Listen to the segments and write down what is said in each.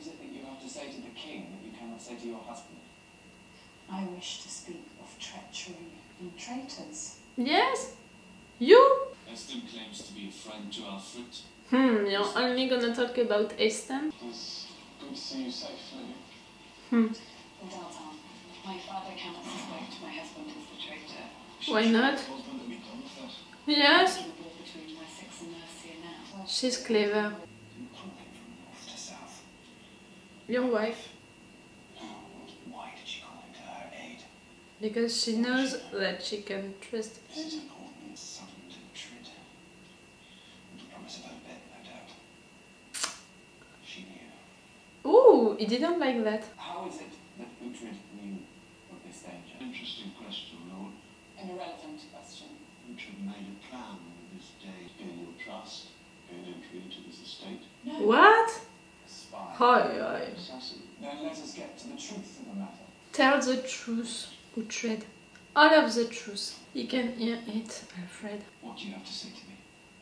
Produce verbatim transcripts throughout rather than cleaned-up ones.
is it that you have to say to the king that you cannot say to your husband? I wish to speak of treachery and traitors. Yes? You? Heston claims to be a friend to Alfred. Hmm, you're only gonna talk about Heston? It's good to see you safely. Hmm. Well, Dalton, my father cannot suspect my husband is the traitor. Why not? Husband that we done with that. Yes? In the war between Wessex and Mercia now. She's clever. Crawling from north to south. Your wife. Why did she call him to her aid? Because she knows that she can trust Is it him. important Sutherland and Uhtred? With the promise of her bed, no doubt. She knew. Ooh, he didn't like that. How is it that Uhtred knew of this danger? Interesting question, Lord. An irrelevant question. Uhtred made a plan with this day to gain your trust, gain entry into this estate. No. What? A spy. Hi, hi. Assassin. Then let us get to the truth of the matter. Tell the truth, Uhtred. All of the truth. You can hear it, Alfred. What do you have to say to me?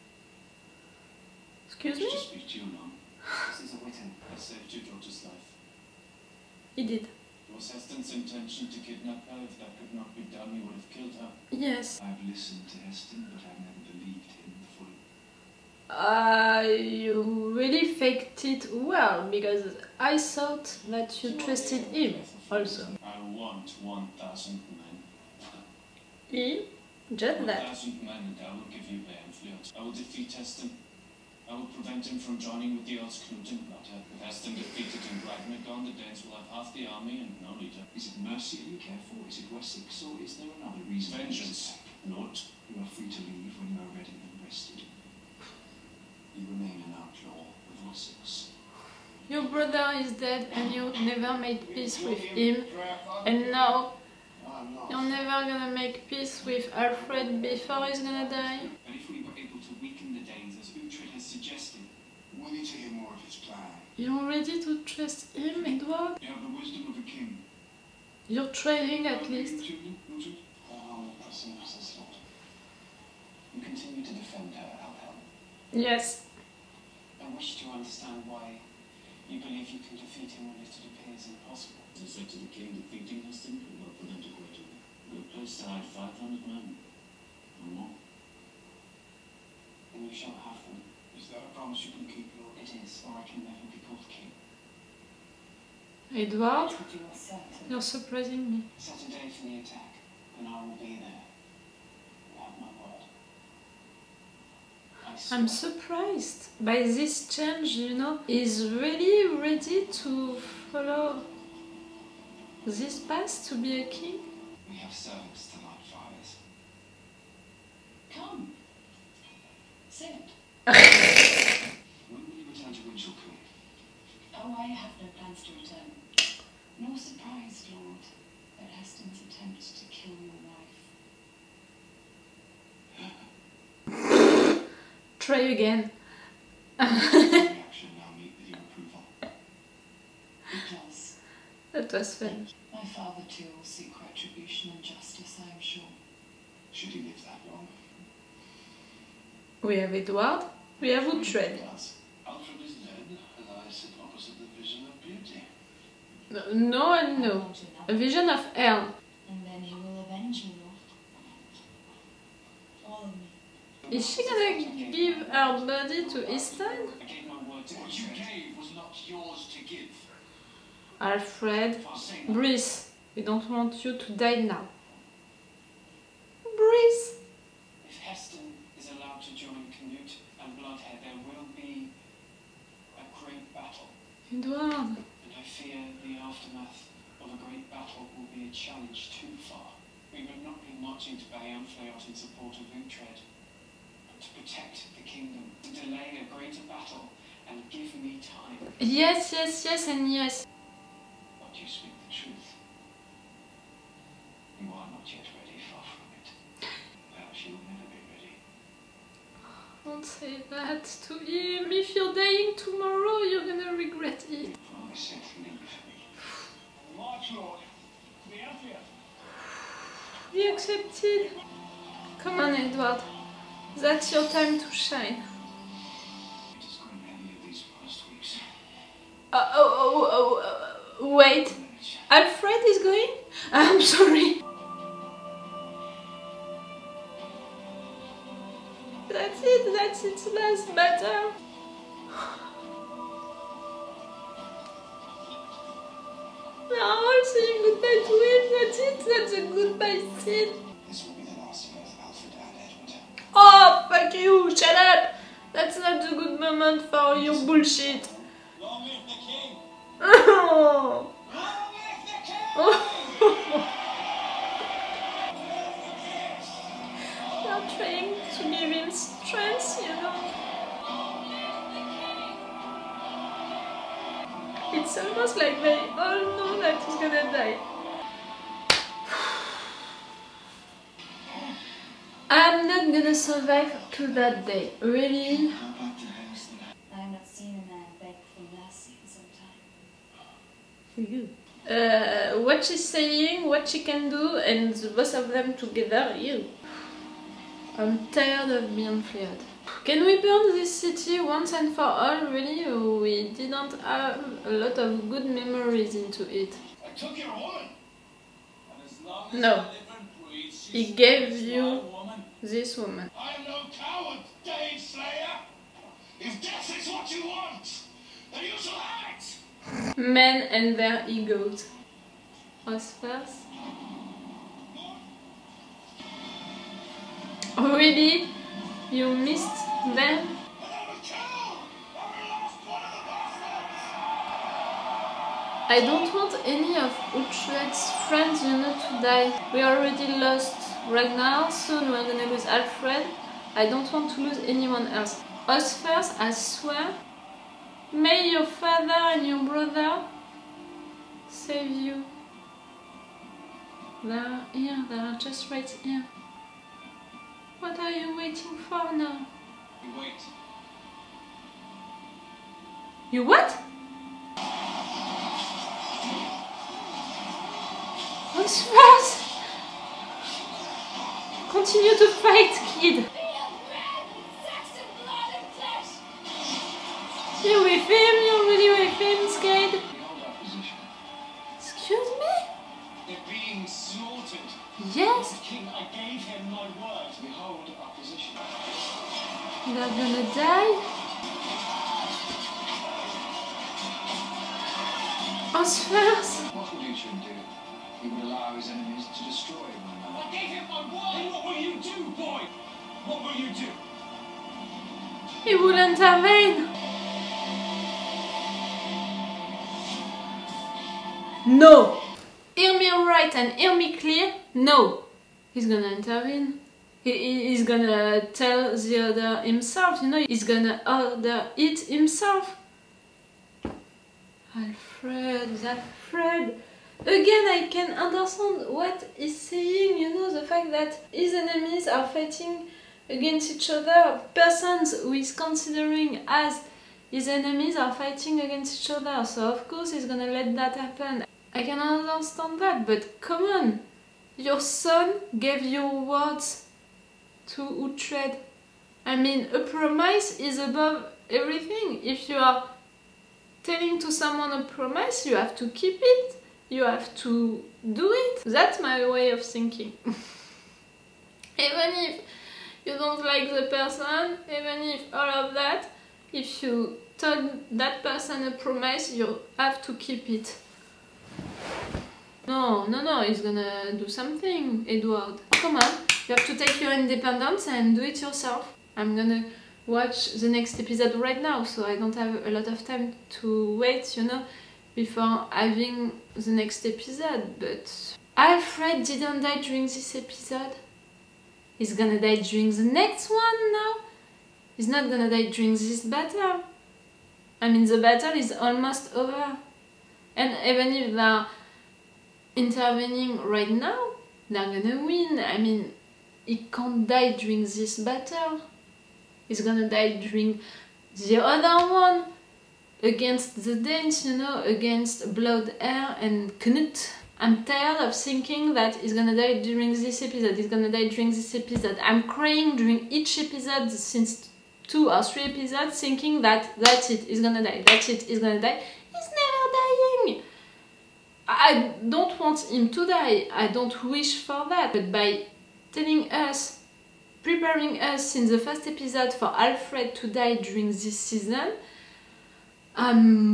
Excuse I wish me? to speak to you alone. This is a Witten. I saved your daughter's life. He did. It was Heston's intention to kidnap her. If that could not be done, he would have killed her. Yes. I have listened to Heston, but I've never believed him fully. Uh, you really faked it well, because I thought that you trusted him also. I want one thousand men. He? Just One that. thousand men, and I will give you their influence. I will defeat Heston. I will prevent him from joining with the Earls Knut and Bloodhead. With Heston defeated in Ragnagon, the Danes will have half the army and no leader. Is it Mercia you care for? Is it Wessex, or is there another reason? Vengeance, Lord. You are free to leave when you are ready and rested. You remain an outlaw of Wessex. Your brother is dead and you never made peace with him, and now you're never gonna make peace with Alfred before he's gonna die. And if we were able to weaken the Danes as Uhtred has suggested, We need to hear more of his plan. You're ready to trust him, Edward? you have the wisdom of a king. You're trying at least. Oh, pressing matters, Lord. You continue to defend her, Alhelm. Yes. I wish to understand why you believe you can defeat him when it appears impossible. As I said to the king, defeating Heston will not prevent a greater war. We have placed aside five hundred men, or more. Then you shall have them. Is that a promise you can keep, Lord? It is, or I can never be called king. Edward, But you are certain. you're surprising me. Set a day for the attack, and I will be there. You have my word. I swear. I'm surprised by this change, you know. He's really ready to follow this path to be a king. We have servants to light fires. Come. Sit. When will you return to Winchell Court? Oh, I have no plans to return. Nor surprised, Lord, at Heston's attempt to kill your wife. Try again. Reaction now meet with your approval. It does. That was fun. My father, too, will seek retribution and justice, I am sure. Should he live that long? We have Edward, we have Uhtred. Yes. Alfred is dead, and I sit opposite the vision of beauty. No, no and no. A vision of hell. And then he will avenge me, Lord. All of me. Is she gonna give her body to Heston? I gave my word to What you Uhtred. gave was not yours to give. Alfred, Say breathe. We don't want you to die now. Breathe. If Heston is allowed to join Canute and Bloodhead, there will be a great battle. Edward. And I fear the aftermath of a great battle will be a challenge too far. We would not be marching to Bayonflayot in support of Uhtred, but to protect the kingdom, to delay a greater battle and give me time. Yes, yes, yes, and yes. But you speak the truth. You are not yet ready, far from it. Perhaps you will never be ready. Don't say that to him. If you're dying tomorrow, you're gonna regret it. I said leave me. March, Lord. Be happier. He accepted. Come on, Edward. That's your time to shine. It has grown heavier these past weeks. Uh, oh, oh, I'm sorry. That's it, that's its last battle. They're all saying goodbye to him, that's it, that's a goodbye scene. This will be the last of both Alfred and Edward. Oh, fuck you, shut up! That's not a good moment for your bullshit. Long live the king! Oh. Long live the king! They're trying to give him strength, you know. It's almost like they all know that he's gonna die. I'm not gonna survive to that day. Really? How about the house then? I have not seen a man beg for mercy in some time. For you. Uh, what she's saying, what she can do, and the both of them together, you. I'm tired of being fleared. Can we burn this city once and for all, really? We didn't have a lot of good memories into it. I took your woman! And as long as No. we're different breeds, He she's gave still you- my woman. This woman. I am no coward, Dave Slayer! If death is what you want, then you shall have it! Men and their egos. Us first. Oh, really? You missed them? And I will kill every last one of the bastards! I don't want any of Uhtred's friends, you know, to die. We already lost Ragnar, soon we're gonna lose Alfred. I don't want to lose anyone else. Us first, I swear. May your father and your brother save you. They are here, they are just right here. What are you waiting for now? You wait. You what? Us first! Continue to fight, kid! You're with him, you're really with him, Skade. We hold our position. Excuse me? They're being slaughtered. Yes, Lord King, I gave him my word. We hold our position. they're gonna die. Us first. What would Uhtred do? He would allow his enemies to destroy one another. I gave him my word. And what will you do, boy? What will you do? He will intervene. No. Hear me right and hear me clear. No. He's gonna intervene. He, he- he's gonna tell the other himself, you know, he's gonna order it himself. Alfred, Alfred. Again, I can understand what he's saying, you know, the fact that his enemies are fighting against each other. Persons who is considering as his enemies are fighting against each other, so of course he's gonna let that happen. I can understand that, but come on! Your son gave your words to Uhtred. I mean, a promise is above everything. If you are telling to someone a promise, you have to keep it. You have to do it. That's my way of thinking. Even if you don't like the person, even if all of that, if you told that person a promise, you have to keep it. No, no, no, he's gonna do something, Edward. Come on, you have to take your independence and do it yourself. I'm gonna watch the next episode right now, so I don't have a lot of time to wait, you know, before having the next episode. But Alfred didn't die during this episode. He's gonna die during the next one now. He's not gonna die during this battle. I mean, the battle is almost over. And even if they're intervening right now, they're gonna win. I mean, he can't die during this battle. He's gonna die during the other one. Against the Danes, you know, against Bloodheir and Knut. I'm tired of thinking that he's gonna die during this episode, he's gonna die during this episode. I'm crying during each episode since two or three episodes thinking that that's it, he's gonna die, that's it, he's gonna die. He's never dying! I don't want him to die, I don't wish for that, but by telling us, preparing us in the first episode for Alfred to die during this season, um,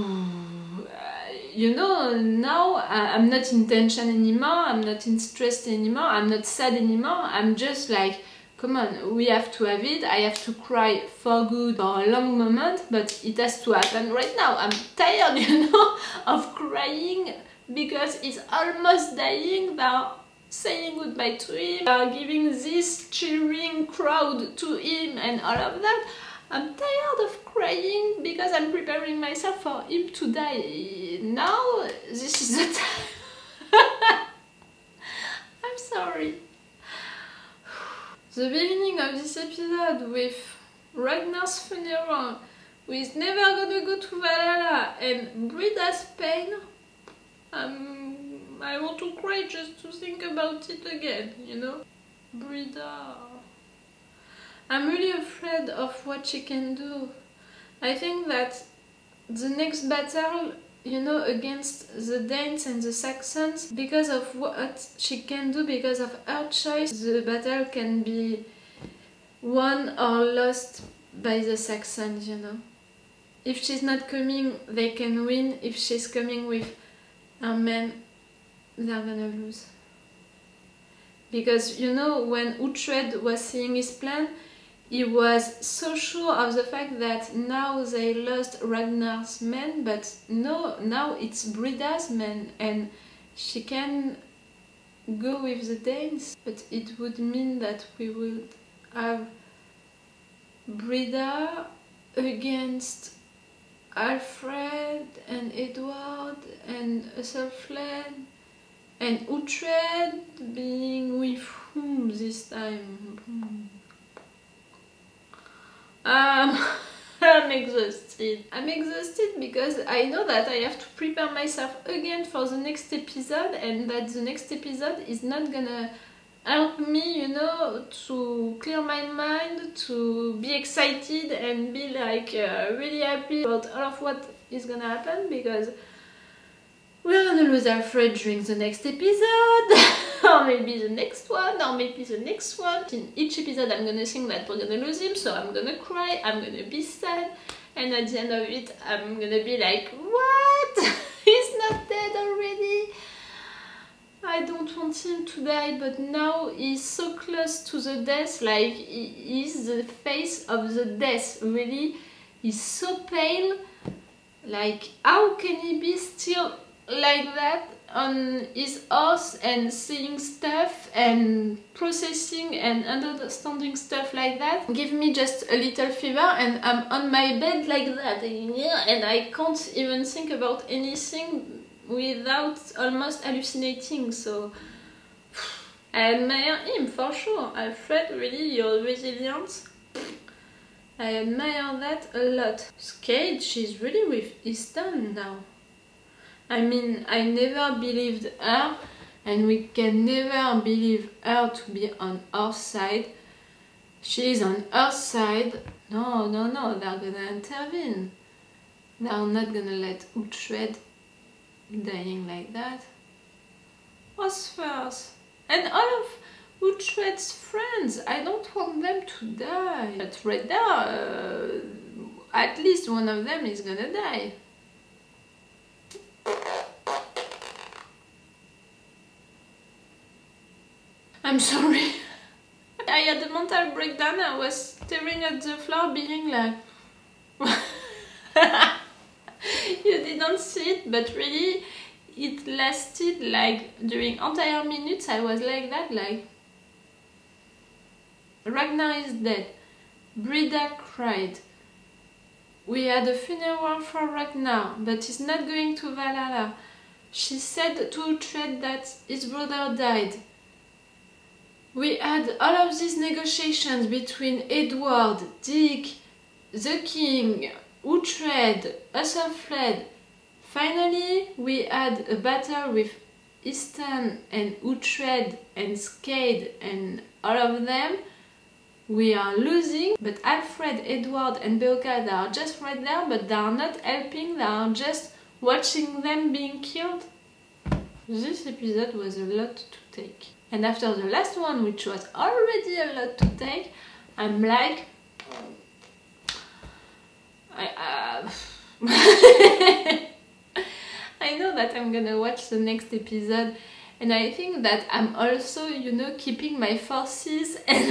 you know, now I'm not in tension anymore, I'm not in stress anymore, I'm not sad anymore, I'm just like, come on, we have to have it, I have to cry for good for a long moment, but it has to happen right now. I'm tired, you know, of crying because he's almost dying. They're saying goodbye to him, they're giving this cheering crowd to him and all of that. I'm tired of crying because I'm preparing myself for him to die. Now, this is the time. I'm sorry. The beginning of this episode with Ragnar's funeral, who is never gonna go to Valhalla, and Brida's pain, um, I want to cry just to think about it again, you know? Brida. I'm really afraid of what she can do. I think that the next battle, you know, against the Danes and the Saxons, because of what she can do, because of her choice, the battle can be won or lost by the Saxons, you know. If she's not coming, they can win. If she's coming with her men, they're gonna lose. Because, you know, when Uhtred was seeing his plan, he was so sure of the fact that now they lost Ragnar's men, but no, now it's Brida's men, and she can go with the Danes, but it would mean that we would have Brida against Alfred and Edward and Ethelflaed, and Uhtred being with whom this time? Hmm. Um, I'm exhausted. I'm exhausted because I know that I have to prepare myself again for the next episode, and that the next episode is not gonna help me, you know, to clear my mind, to be excited and be like uh, really happy about all of what is gonna happen, because we're gonna lose Alfred during the next episode, or maybe the next one, or maybe the next one. In each episode I'm gonna think that we're gonna lose him, so I'm gonna cry, I'm gonna be sad, and at the end of it I'm gonna be like, what? He's not dead already? I don't want him to die, but now he's so close to the death, like he is the face of the death, really. He's so pale, like how can he be still like that on his horse and seeing stuff and processing and understanding stuff like that? Give me just a little fever and I'm on my bed like that, and I can't even think about anything without almost hallucinating. So I admire him for sure. Alfred, really, your resilience, I admire that a lot. Skade, she's really with Easton now. I mean, I never believed her, and we can never believe her to be on our side. She is on our side. No, no, no, they're gonna intervene. They're not gonna let Uhtred dying like that. What's first? And all of Uhtred's friends, I don't want them to die. But right there, uh, at least one of them is gonna die. I'm sorry. I had a mental breakdown. I was staring at the floor being like you didn't see it, but really it lasted like during entire minutes. I was like that, like Ragnar is dead. Brida cried. We had a funeral for Ragnar, but he's not going to Valhalla. She said to Uhtred that his brother died. We had all of these negotiations between Edward, Dick, the king, Uhtred, Ethelflaed. Finally, we had a battle with Easton and Uhtred and Skade and all of them. We are losing, but Alfred, Edward and Beocca, they are just right there, but they are not helping, they are just watching them being killed. This episode was a lot to take. And after the last one, which was already a lot to take, I'm like... I... Uh... I know that I'm gonna watch the next episode, and I think that I'm also, you know, keeping my forces and...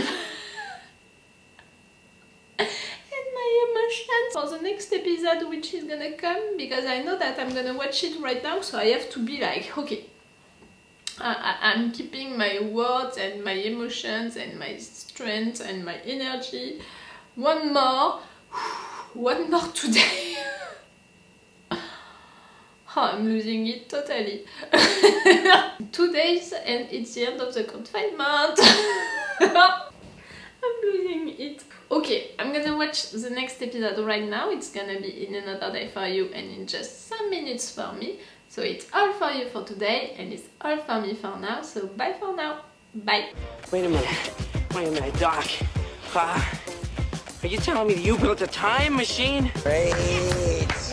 for the next episode which is gonna come, because I know that I'm gonna watch it right now, so I have to be like, okay, I, I, I'm keeping my words and my emotions and my strength and my energy. One more, one more today. Oh, I'm losing it totally. Two days and it's the end of the confinement. I'm losing it. Okay, I'm gonna watch the next episode right now. It's gonna be in another day for you and in just some minutes for me. So it's all for you for today and it's all for me for now. So bye for now. Bye. Wait a minute. Wait a minute, Doc. Uh, are you telling me that you built a time machine? Great.